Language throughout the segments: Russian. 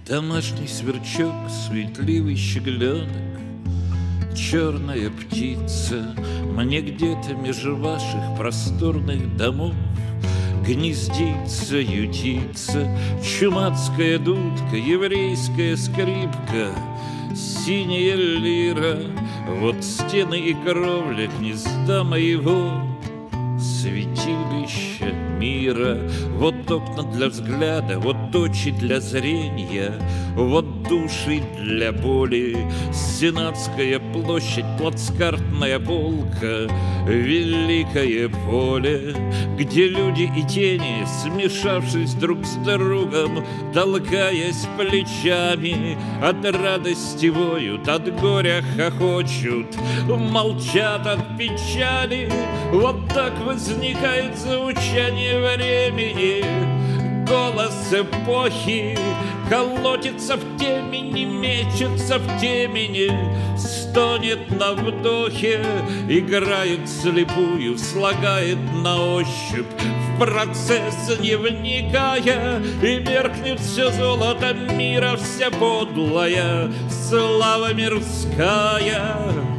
Домашний сверчок, суетливый щегленок, черная птица, мне где-то меж ваших просторных домов гнездится, ютится чумацкая дудка, еврейская скрипка, синяя лира. Вот стены и кровля гнезда моего, святилище мира. Вот окна для взгляда, вот очи для зрения, вот души для боли. Сенатская площадь, плацкартная полка, великое поле, где люди и тени, смешавшись друг с другом, толкаясь плечами, от радости воют, от горя хохочут, молчат от печали. Вот так возникает звучание времени, голос эпохи колотится в темени, мечется в темени, стонет на вдохе, играет слепую, слагает на ощупь, в процесс не вникая, и меркнет все золото мира, вся подлая слава мирская.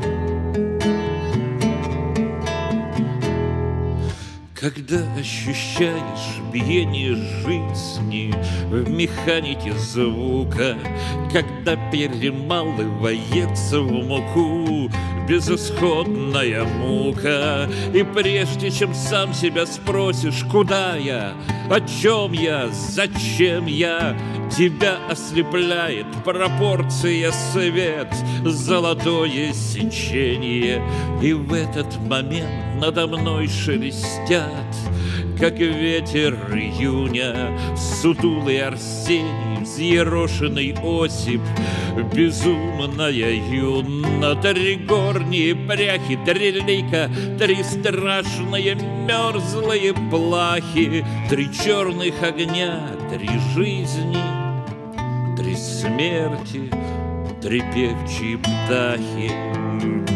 Когда ощущаешь биение жизни в механике звука, когда перемалывается в муку безысходная мука, и прежде чем сам себя спросишь, куда я, о чем я, зачем я, тебя ослепляет пропорция свет, золотое сечение, и в этот момент надо мной шелестят, как ветер июня, сутулый Арсений, взъерошенный Осип, безумная Юна, три горние пряхи, три лика, три страшные мерзлые плахи, три черных огня, три жизни, три смерти, три певчие птахи.